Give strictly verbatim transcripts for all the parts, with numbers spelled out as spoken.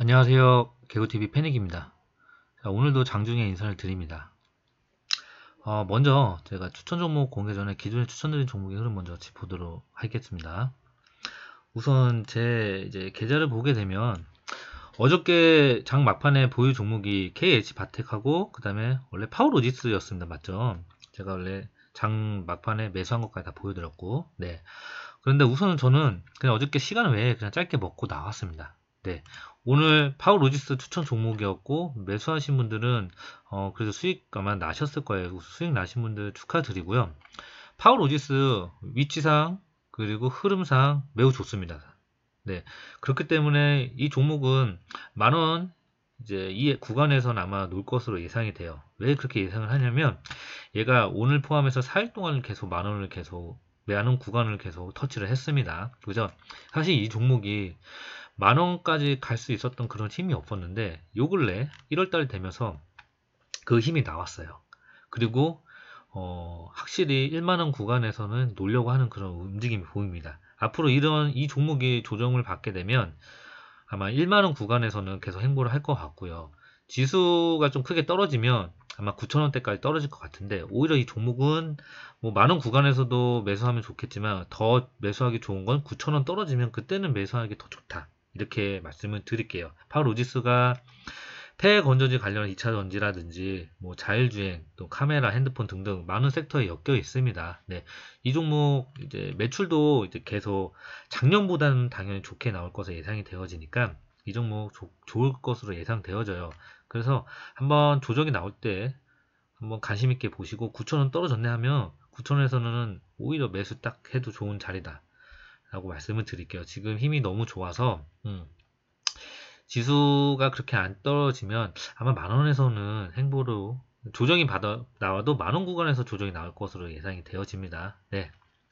안녕하세요. 개구티비 패닉입니다. 자, 오늘도 장중에 인사를 드립니다. 어, 먼저 제가 추천 종목 공개 전에 기존에 추천드린 종목의 흐름 먼저 짚어보도록 하겠습니다. 우선 제 이제 계좌를 보게 되면 어저께 장 막판에 보유 종목이 케이에이치바텍하고 그 다음에 원래 파워로지스였습니다. 맞죠? 제가 원래 장 막판에 매수한 것까지 다 보여드렸고, 네. 그런데 우선은 저는 그냥 어저께 시간 외에 그냥 짧게 먹고 나왔습니다. 네. 오늘 파워로지스 추천 종목이었고, 매수하신 분들은, 어, 그래도 수익 아마 나셨을 거예요. 수익 나신 분들 축하드리고요. 파워로지스 위치상, 그리고 흐름상 매우 좋습니다. 네. 그렇기 때문에 이 종목은 만원, 이제 이 구간에서는 아마 놀 것으로 예상이 돼요. 왜 그렇게 예상을 하냐면, 얘가 오늘 포함해서 사 일 동안 계속 만원을 계속 매하는 구간을 계속 터치를 했습니다. 그죠? 사실 이 종목이 만원까지 갈 수 있었던 그런 힘이 없었는데 요 근래 일월달 되면서 그 힘이 나왔어요. 그리고 어, 확실히 일만원 구간에서는 놀려고 하는 그런 움직임이 보입니다. 앞으로 이런 이 종목이 조정을 받게 되면 아마 일만원 구간에서는 계속 행보를 할 것 같고요. 지수가 좀 크게 떨어지면 아마 구천원대까지 떨어질 것 같은데, 오히려 이 종목은 뭐 만원 구간에서도 매수하면 좋겠지만 더 매수하기 좋은 건 구천원 떨어지면 그때는 매수하기 더 좋다, 이렇게 말씀을 드릴게요. 파워로지스가 폐건전지 관련 이차전지라든지 뭐 자율주행, 또 카메라, 핸드폰 등등 많은 섹터에 엮여 있습니다. 네, 이 종목 이제 매출도 이제 계속 작년보다는 당연히 좋게 나올 것으로 예상이 되어지니까 이 종목 조, 좋을 것으로 예상되어져요. 그래서 한번 조정이 나올 때 한번 관심 있게 보시고, 구천원 떨어졌네 하면 구천원에서는 오히려 매수 딱 해도 좋은 자리다 라고 말씀을 드릴게요. 지금 힘이 너무 좋아서 음, 지수가 그렇게 안 떨어지면 아마 만원에서는 행보로 조정이 받아 나와도 만원 구간에서 조정이 나올 것으로 예상이 되어집니다. 네.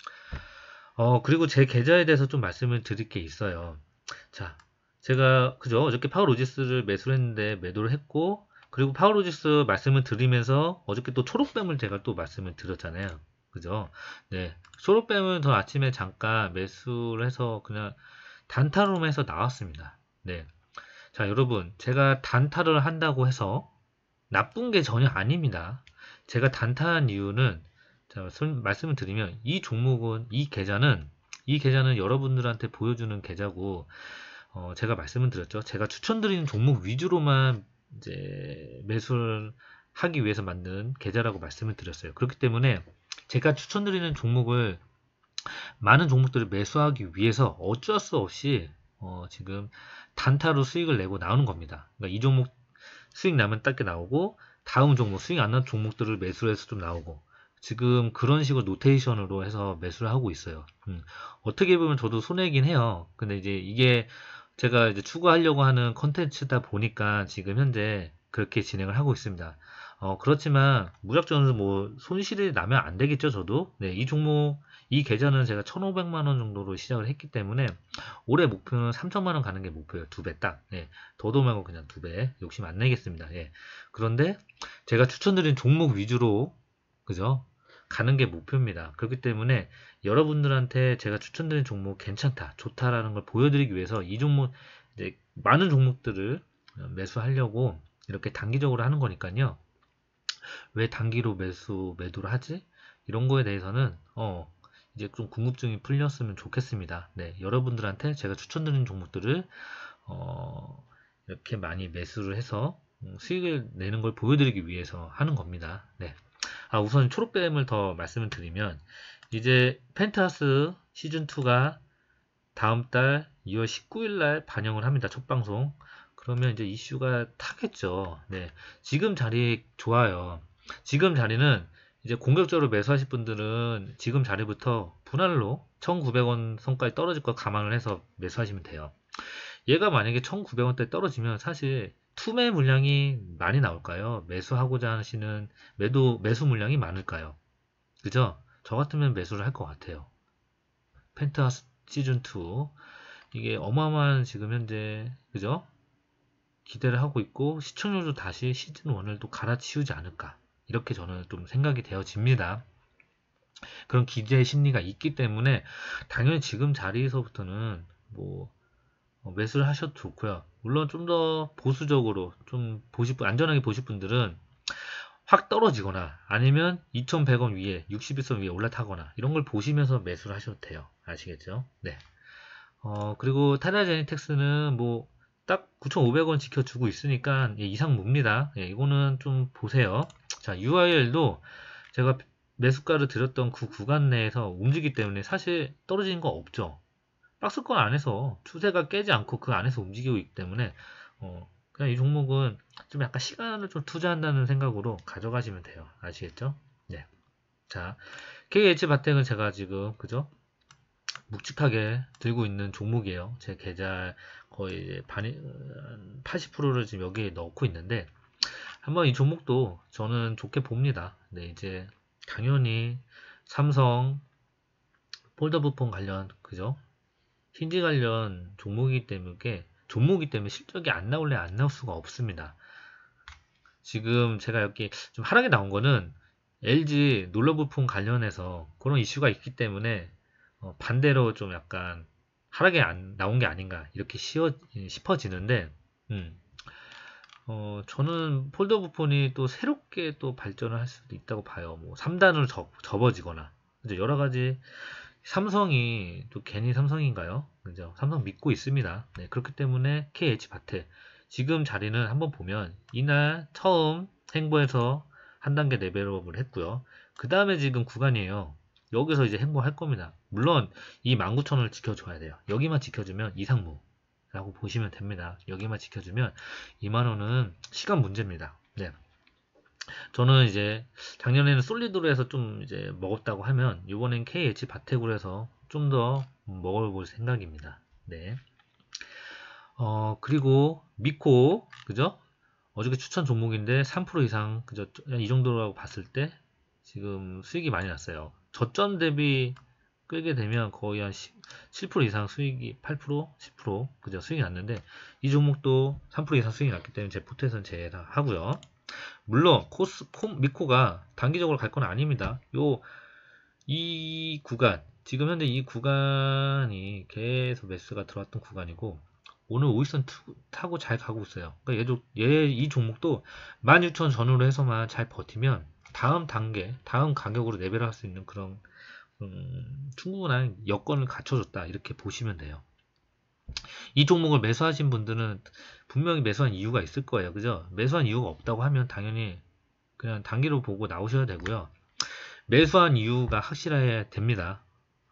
어, 그리고 제 계좌에 대해서 좀 말씀을 드릴 게 있어요. 자, 제가 그죠? 어저께 파워로지스를 매수를 했는데 매도를 했고, 그리고 파워로지스 말씀을 드리면서 어저께 또 초록뱀을 제가 또 말씀을 드렸잖아요. 그죠? 네. 초록뱀은 저 아침에 잠깐 매수를 해서 그냥 단타로 해서 나왔습니다. 네. 자, 여러분, 제가 단타를 한다고 해서 나쁜 게 전혀 아닙니다. 제가 단타한 이유는, 자, 말씀을 드리면, 이 종목은, 이 계좌는, 이 계좌는 여러분들한테 보여주는 계좌고, 어, 제가 말씀을 드렸죠. 제가 추천드리는 종목 위주로만 이제 매수를 하기 위해서 만든 계좌라고 말씀을 드렸어요. 그렇기 때문에 제가 추천드리는 종목을, 많은 종목들을 매수하기 위해서 어쩔 수 없이 어, 지금 단타로 수익을 내고 나오는 겁니다. 그러니까 이 종목 수익 나면 딱게 나오고, 다음 종목 수익 안 난 종목들을 매수를 해서 좀 나오고, 지금 그런 식으로 노테이션으로 해서 매수를 하고 있어요. 음, 어떻게 보면 저도 손해이긴 해요. 근데 이제 이게 제가 이제 추구하려고 하는 컨텐츠다 보니까 지금 현재 그렇게 진행을 하고 있습니다. 어, 그렇지만 무작정 뭐 손실이 나면 안 되겠죠, 저도. 네, 이 종목, 이 계좌는 제가 천오백만 원 정도로 시작을 했기 때문에 올해 목표는 삼천만 원 가는 게 목표예요. 두 배 딱. 예, 더도 말고 그냥 두 배. 욕심 안 내겠습니다. 예. 그런데 제가 추천드린 종목 위주로, 그죠? 가는 게 목표입니다. 그렇기 때문에 여러분들한테 제가 추천드린 종목 괜찮다, 좋다라는 걸 보여드리기 위해서 이 종목, 이제 많은 종목들을 매수하려고 이렇게 단기적으로 하는 거니까요. 왜 단기로 매수, 매도를 하지? 이런 거에 대해서는, 어, 이제 좀 궁금증이 풀렸으면 좋겠습니다. 네, 여러분들한테 제가 추천드리는 종목들을, 어, 이렇게 많이 매수를 해서 음, 수익을 내는 걸 보여드리기 위해서 하는 겁니다. 네. 아, 우선 초록뱀을 더 말씀을 드리면, 이제 펜트하우스 시즌이가 다음 달 이월 십구일 날 반영을 합니다. 첫 방송. 그러면 이제 이슈가 타겠죠. 네. 지금 자리 좋아요. 지금 자리는 이제 공격적으로 매수하실 분들은 지금 자리부터 분할로 천구백 원 선까지 떨어질 거 감안을 해서 매수하시면 돼요. 얘가 만약에 천구백 원대 떨어지면 사실 투매 물량이 많이 나올까요? 매수하고자 하시는 매도 매수 물량이 많을까요? 그죠? 저 같으면 매수를 할 것 같아요. 펜트하우스 시즌이 이게 어마어마한 지금 현재, 그죠? 기대를 하고 있고, 시청률도 다시 시즌일을 또 갈아치우지 않을까, 이렇게 저는 좀 생각이 되어집니다. 그런 기대 심리가 있기 때문에 당연히 지금 자리에서부터는 뭐 어, 매수를 하셔도 좋고요. 물론 좀 더 보수적으로 좀 보실 분, 안전하게 보실 분들은 확 떨어지거나 아니면 이천백 원 위에 육십일선 위에 올라타거나 이런 걸 보시면서 매수를 하셔도 돼요. 아시겠죠? 네. 어, 그리고 타다제니텍스는 뭐 딱 구천오백 원 지켜주고 있으니까 예, 이상 뭡니다. 예, 이거는 좀 보세요. 자, 유아이엘도 제가 매수가를 드렸던 그 구간 내에서 움직이기 때문에 사실 떨어지는 거 없죠. 박스권 안에서 추세가 깨지 않고 그 안에서 움직이고 있기 때문에 어, 그냥 이 종목은 좀 약간 시간을 좀 투자한다는 생각으로 가져가시면 돼요. 아시겠죠? 네. 자, 케이에이치 바텍은 제가 지금 그죠? 묵직하게 들고 있는 종목이에요. 제 계좌 거의 반이 팔십 퍼센트를 지금 여기에 넣고 있는데 한번 이 종목도 저는 좋게 봅니다. 네, 이제 당연히 삼성 폴더부폰 관련 그죠? 힌지 관련 종목이기 때문에 종목이기 때문에 실적이 안 나올래 안 나올 수가 없습니다. 지금 제가 여기 좀 하락이 나온 거는 엘지 놀러부품 관련해서 그런 이슈가 있기 때문에 어, 반대로 좀 약간 하락이 안, 나온 게 아닌가 이렇게 쉬어, 싶어지는데 음, 어, 저는 폴더부폰이 또 새롭게 또 발전을 할 수도 있다고 봐요. 뭐 삼 단으로 접, 접어지거나 이제 여러 가지 삼성이 또 괜히 삼성인가요? 그죠? 삼성 믿고 있습니다. 네, 그렇기 때문에 케이에이치 바텍 지금 자리는 한번 보면 이날 처음 행보해서 한 단계 레벨업을 했고요. 그 다음에 지금 구간이에요. 여기서 이제 행보할 겁니다. 물론 이 만 구천 원을 지켜줘야 돼요. 여기만 지켜주면 이상무 라고 보시면 됩니다. 여기만 지켜주면 이만 원은 시간 문제입니다. 네. 저는 이제 작년에는 솔리드로 해서 좀 이제 먹었다고 하면 이번엔 케이에이치 바텍으로 해서 좀 더 먹어볼 생각입니다. 네. 어 그리고 미코 그죠? 어저께 추천 종목인데 삼 퍼센트 이상 그죠? 이 정도라고 봤을 때 지금 수익이 많이 났어요. 저점 대비 끌게 되면 거의 한 칠 퍼센트 이상 수익이 팔 퍼센트, 십 퍼센트 그죠? 수익이 났는데 이 종목도 삼 퍼센트 이상 수익이 났기 때문에 제 포트에서는 제외하고요. 물론 코스 코, 미코가 단기적으로 갈 건 아닙니다. 요 이 구간 지금 현재 이 구간이 계속 매수가 들어왔던 구간이고 오늘 오일선 타고 잘 가고 있어요. 그러니까 얘 이 종목도 만 육천 원 전후로 해서만 잘 버티면 다음 단계, 다음 가격으로 레벨할 수 있는 그런 음, 충분한 여건을 갖춰줬다 이렇게 보시면 돼요. 이 종목을 매수하신 분들은 분명히 매수한 이유가 있을 거예요. 그죠? 매수한 이유가 없다고 하면 당연히 그냥 단기로 보고 나오셔야 되고요. 매수한 이유가 확실해야 됩니다.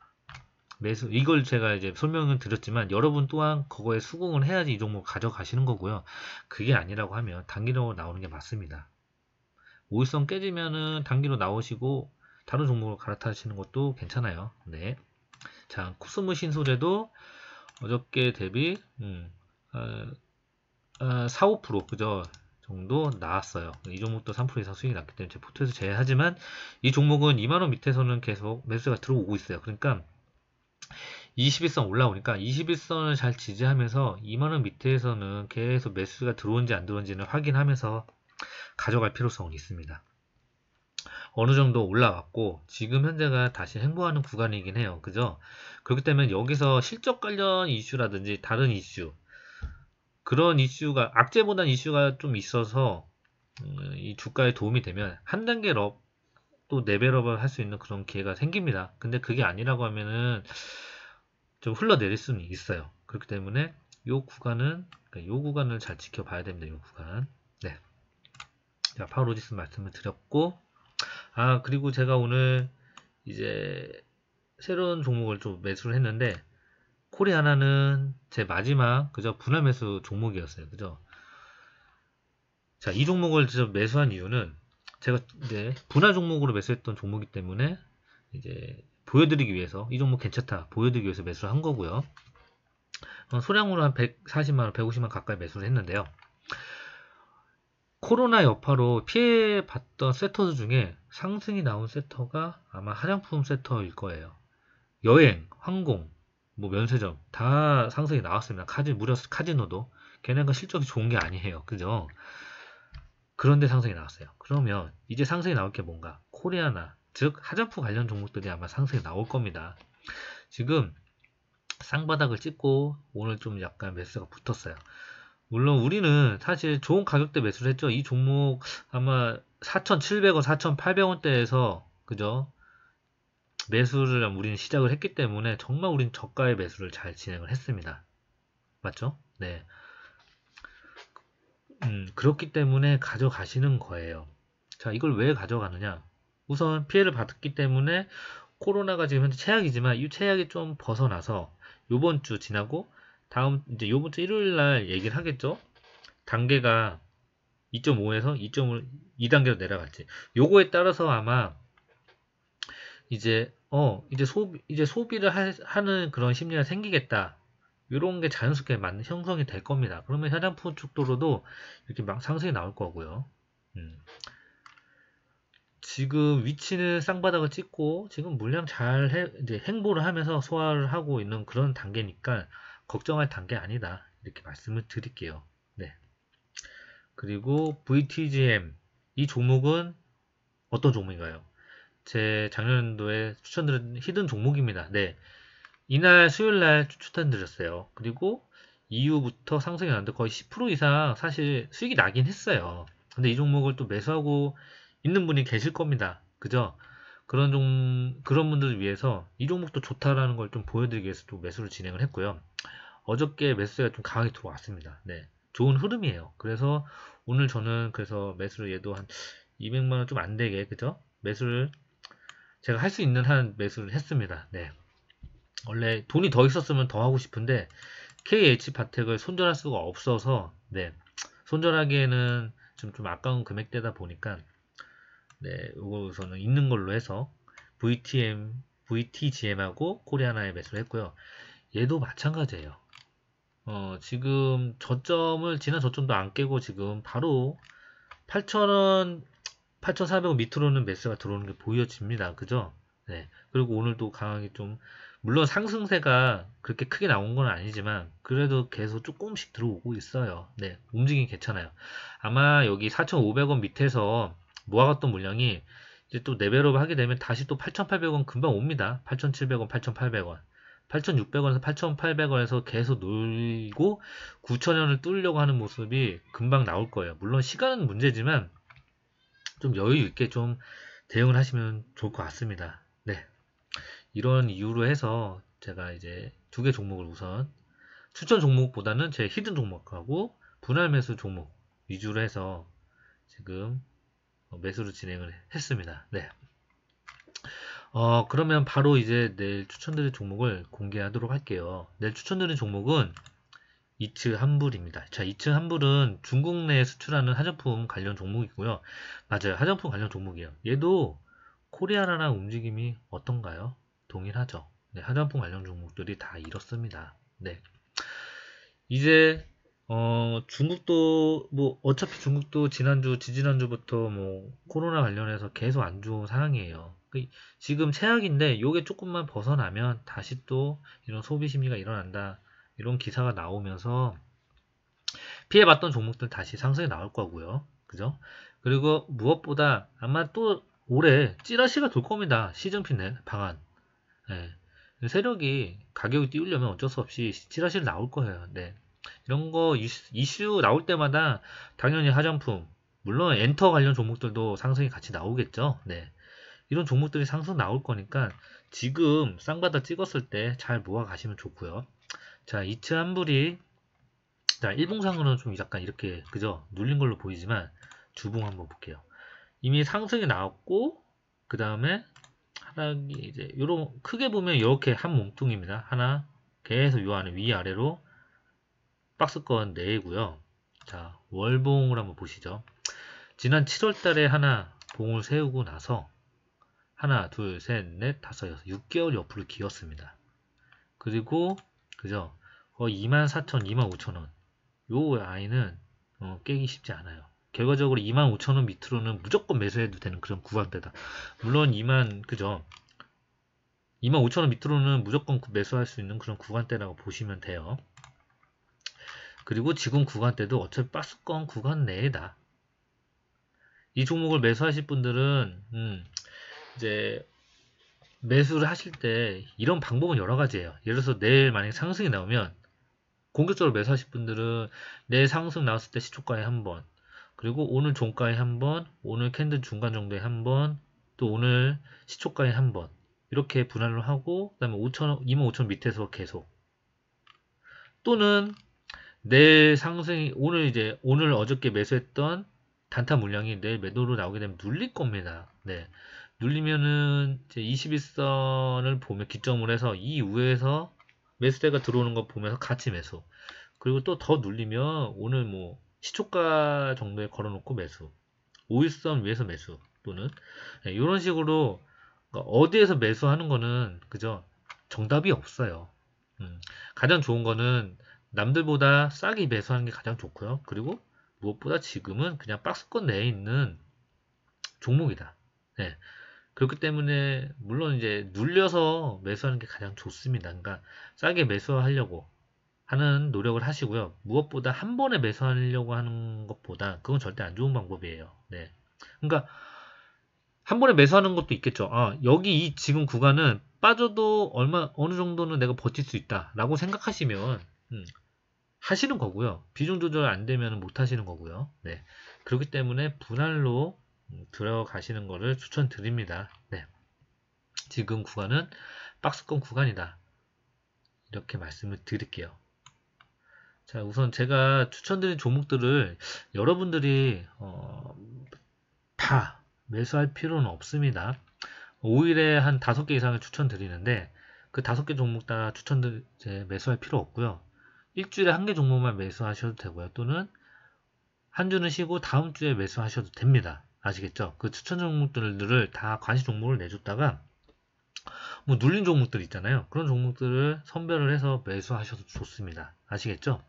매수 이걸 제가 이제 설명을 드렸지만 여러분 또한 그거에 수긍을 해야지 이 종목 가져가시는 거고요. 그게 아니라고 하면 단기로 나오는 게 맞습니다. 오일선 깨지면은 단기로 나오시고 다른 종목으로 갈아타시는 것도 괜찮아요. 네. 자, 코스모 신소재도 어저께 대비 음, 어, 어, 사, 오 퍼센트 그죠? 정도 나왔어요. 이 종목도 삼 퍼센트 이상 수익이 났기 때문에 제 포트에서 제외하지만 이 종목은 이만 원 밑에서는 계속 매수가 들어오고 있어요. 그러니까 이십일 선 올라오니까 이십일 선을 잘 지지하면서 이만 원 밑에서는 계속 매수가 들어온지 안 들어온지는 확인하면서 가져갈 필요성은 있습니다. 어느 정도 올라왔고 지금 현재가 다시 행보하는 구간이긴 해요. 그죠? 그렇기 때문에 여기서 실적 관련 이슈라든지 다른 이슈 그런 이슈가 악재보단 이슈가 좀 있어서 음, 이 주가에 도움이 되면 한 단계 업 또 레벨업을 할 수 있는 그런 기회가 생깁니다. 근데 그게 아니라고 하면은 좀 흘러내릴 수는 있어요. 그렇기 때문에 이 구간은 그러니까 이 구간을 잘 지켜봐야 됩니다. 이 구간. 네. 자, 파워로직스 말씀을 드렸고 아 그리고 제가 오늘 이제 새로운 종목을 좀 매수를 했는데 코리아나는 제 마지막 그저 분할 매수 종목이었어요. 그죠? 자, 이 종목을 진짜 매수한 이유는 제가 이제 분할 종목으로 매수했던 종목이기 때문에 이제 보여드리기 위해서 이 종목 괜찮다 보여드리기 위해서 매수를 한 거고요. 어, 소량으로 한 백사십만 원, 백오십만 원 가까이 매수를 했는데요. 코로나 여파로 피해봤던 섹터 중에 상승이 나온 섹터가 아마 화장품 섹터일 거예요. 여행, 항공, 뭐 면세점 다 상승이 나왔습니다. 카지 무려 카지노도 걔네가 실적이 좋은 게 아니에요. 그죠? 그런데 상승이 나왔어요. 그러면 이제 상승이 나올 게 뭔가? 코리아나 즉 화장품 관련 종목들이 아마 상승이 나올 겁니다. 지금 쌍바닥을 찍고 오늘 좀 약간 매수가 붙었어요. 물론 우리는 사실 좋은 가격대 매수를 했죠. 이 종목 아마 사천칠백 원, 사천팔백 원대에서 그죠? 매수를 우리는 시작을 했기 때문에 정말 우린 저가의 매수를 잘 진행을 했습니다. 맞죠? 네. 음, 그렇기 때문에 가져가시는 거예요. 자, 이걸 왜 가져가느냐? 우선 피해를 받았기 때문에 코로나가 지금 현재 최악이지만 이 최악이 좀 벗어나서 요번 주 지나고 다음 이제 요번 주 일요일 날 얘기를 하겠죠? 단계가 이 점 오에서 이 점 오, 이 단계로 내려갔지. 요거에 따라서 아마 이제 어 이제 소비 이제 소비를 하, 하는 그런 심리가 생기겠다. 이런 게 자연스럽게 맞는 형성이 될 겁니다. 그러면 화장품 쪽도로도 이렇게 막 상승이 나올 거고요. 음. 지금 위치는 쌍바닥을 찍고 지금 물량 잘 해, 이제 행보를 하면서 소화를 하고 있는 그런 단계니까 걱정할 단계 아니다. 이렇게 말씀을 드릴게요. 네. 그리고 브이티지엠 이 종목은 어떤 종목인가요? 제 작년도에 추천드린 히든 종목입니다. 네. 이날 수요일날 추천드렸어요. 그리고 이후부터 상승이 나는데 거의 십 퍼센트 이상 사실 수익이 나긴 했어요. 근데 이 종목을 또 매수하고 있는 분이 계실 겁니다. 그죠? 그런 종, 그런 분들을 위해서 이 종목도 좋다라는 걸 좀 보여드리기 위해서 또 매수를 진행을 했고요. 어저께 매수가 좀 강하게 들어왔습니다. 네. 좋은 흐름이에요. 그래서 오늘 저는 그래서 매수를 얘도 한 이백만 원 좀 안 되게, 그죠? 매수를 제가 할 수 있는 한 매수를 했습니다. 네. 원래 돈이 더 있었으면 더 하고 싶은데 케이에이치바텍을 손절할 수가 없어서 네. 손절하기에는 좀, 좀 아까운 금액대다 보니까 네, 요거서는 있는 걸로 해서 브이티엠, 브이티지엠하고 코리아나에 매수를 했고요. 얘도 마찬가지예요. 어, 지금 저점을 지난 저점도 안 깨고 지금 바로 팔천 원, 팔천사백 원 밑으로는 매수가 들어오는 게 보여집니다. 그죠? 네. 그리고 오늘도 강하게 좀 물론 상승세가 그렇게 크게 나온 건 아니지만 그래도 계속 조금씩 들어오고 있어요. 네. 움직임이 괜찮아요. 아마 여기 사천오백 원 밑에서 모아갔던 물량이 이제 또 레벨업 하게 되면 다시 또 팔천팔백 원 금방 옵니다. 팔천칠백 원, 팔천팔백 원. 팔천육백 원에서 팔천팔백 원에서 계속 놀고 구천 원을 뚫으려고 하는 모습이 금방 나올 거예요. 물론 시간은 문제지만 좀 여유 있게 좀 대응을 하시면 좋을 것 같습니다. 네. 이런 이유로 해서 제가 이제 두 개 종목을 우선 추천 종목보다는 제 히든 종목하고 분할 매수 종목 위주로 해서 지금 매수를 진행을 했습니다. 네. 어, 그러면 바로 이제 내일 추천드릴 종목을 공개하도록 할게요. 내일 추천드린 종목은 이츠 한불입니다. 자, 이츠 한불은 중국 내에 수출하는 화장품 관련 종목이고요. 맞아요. 화장품 관련 종목이에요. 얘도 코리아나랑 움직임이 어떤가요? 동일하죠. 네, 화장품 관련 종목들이 다 이렇습니다. 네. 이제 어, 중국도 뭐 어차피 중국도 지난주 지지난주부터 뭐 코로나 관련해서 계속 안 좋은 상황이에요. 그 지금 최악인데 요게 조금만 벗어나면 다시 또 이런 소비 심리가 일어난다. 이런 기사가 나오면서 피해봤던 종목들 다시 상승이 나올 거고요. 그죠? 그리고 무엇보다 아마 또 올해 찌라시가 돌 겁니다. 시정핀 방안. 네. 세력이 가격이 띄우려면 어쩔 수 없이 찌라시를 나올 거예요. 네. 이런 거 이슈, 이슈 나올 때마다 당연히 화장품, 물론 엔터 관련 종목들도 상승이 같이 나오겠죠. 네. 이런 종목들이 상승 나올 거니까 지금 쌍바닥 찍었을 때 잘 모아 가시면 좋고요. 자, 이츠 한불이 자, 일봉상으로는 좀 약간 이렇게 그죠? 눌린 걸로 보이지만 주봉 한번 볼게요. 이미 상승이 나왔고 그 다음에 하락이 이제 요런 크게 보면 이렇게 한 몸뚱입니다. 하나 계속 요 안에 위아래로 박스권 내고요. 자, 월봉을 한번 보시죠. 지난 칠월 달에 하나 봉을 세우고 나서 하나, 둘, 셋, 넷, 다섯, 여섯, 육 개월 옆으로 기었습니다. 그리고 그죠? 거의 이만 사천, 이만 오천 원. 요 아이는 어, 깨기 쉽지 않아요. 결과적으로 이만 오천 원 밑으로는 무조건 매수해도 되는 그런 구간대다. 물론 이만 그죠? 이만 오천 원 밑으로는 무조건 매수할 수 있는 그런 구간대라고 보시면 돼요. 그리고 지금 구간대도 어차피 박스권 구간 내에다. 이 종목을 매수하실 분들은 음, 이제 매수를 하실 때 이런 방법은 여러 가지예요. 예를 들어서 내일 만약에 상승이 나오면 공격적으로 매수하실 분들은 내일 상승 나왔을 때 시초가에 한 번, 그리고 오늘 종가에 한 번, 오늘 캔들 중간 정도에 한 번, 또 오늘 시초가에 한 번, 이렇게 분할을 하고, 그 다음에 오천, 이만 오천 밑에서 계속. 또는 내일 상승이, 오늘 이제, 오늘 어저께 매수했던 단타 물량이 내일 매도로 나오게 되면 눌릴 겁니다. 네. 눌리면은 이제 이십일 선을 보면 기점을 해서 이 위에서 매수대가 들어오는 거 보면서 같이 매수. 그리고 또 더 눌리면 오늘 뭐 시초가 정도에 걸어놓고 매수. 오일선 위에서 매수. 또는 네, 이런 식으로 어디에서 매수하는 거는 그죠? 정답이 없어요. 음, 가장 좋은 거는 남들보다 싸게 매수하는 게 가장 좋고요. 그리고 무엇보다 지금은 그냥 박스권 내에 있는 종목이다. 네. 그렇기 때문에 물론 이제 눌려서 매수하는 게 가장 좋습니다. 그러니까 싸게 매수하려고 하는 노력을 하시고요. 무엇보다 한 번에 매수하려고 하는 것보다 그건 절대 안 좋은 방법이에요. 네. 그러니까 한 번에 매수하는 것도 있겠죠. 아, 여기 이 지금 구간은 빠져도 얼마 어느 정도는 내가 버틸 수 있다라고 생각하시면 음, 하시는 거고요. 비중 조절 안 되면 못 하시는 거고요. 네. 그렇기 때문에 분할로 들어가시는 것을 추천드립니다. 네. 지금 구간은 박스권 구간이다. 이렇게 말씀을 드릴게요. 자, 우선 제가 추천드린 종목들을 여러분들이 어, 다 매수할 필요는 없습니다. 오 일에 한 다섯 개 이상을 추천드리는데 그 다섯 개 종목 다 추천드 이제 매수할 필요 없고요. 일주일에 한 개 종목만 매수하셔도 되고요. 또는 한 주는 쉬고 다음 주에 매수하셔도 됩니다. 아시겠죠? 그 추천 종목들을 다 관시 종목을 내줬다가 뭐 눌린 종목들 있잖아요. 그런 종목들을 선별을 해서 매수하셔도 좋습니다. 아시겠죠?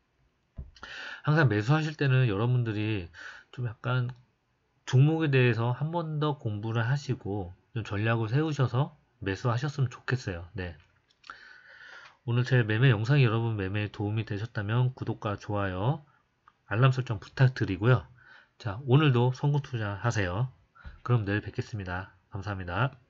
항상 매수하실 때는 여러분들이 좀 약간 종목에 대해서 한 번 더 공부를 하시고 좀 전략을 세우셔서 매수하셨으면 좋겠어요. 네. 오늘 제 매매 영상이 여러분 매매에 도움이 되셨다면 구독과 좋아요, 알람 설정 부탁드리고요. 자, 오늘도 성공 투자 하세요. 그럼 내일 뵙겠습니다. 감사합니다.